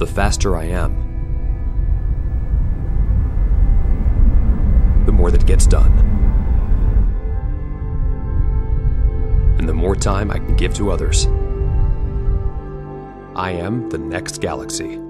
the faster I am, the more that gets done. And the more time I can give to others. I am the next galaxy.